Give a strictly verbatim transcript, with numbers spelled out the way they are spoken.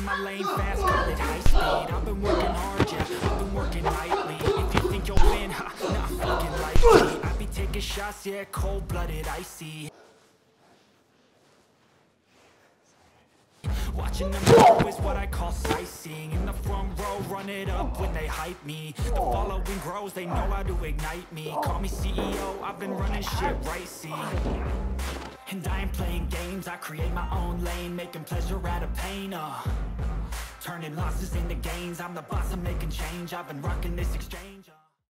in my lane fast, call it high speed. I've been working hard, yeah, I've been working nightly. If you think you'll win, ha, not fucking likely. I be taking shots, yeah, cold-blooded, icy. Watching them grow is what I call sightseeing. In the front row, run it up when they hype me. The following grows, they know how to ignite me. Call me C E O, I've been running shit right, see. And I ain't playing games, I create my own lane, making pleasure out of pain, uh turning losses into gains. I'm the boss, I'm making change, I've been rocking this exchange, uh.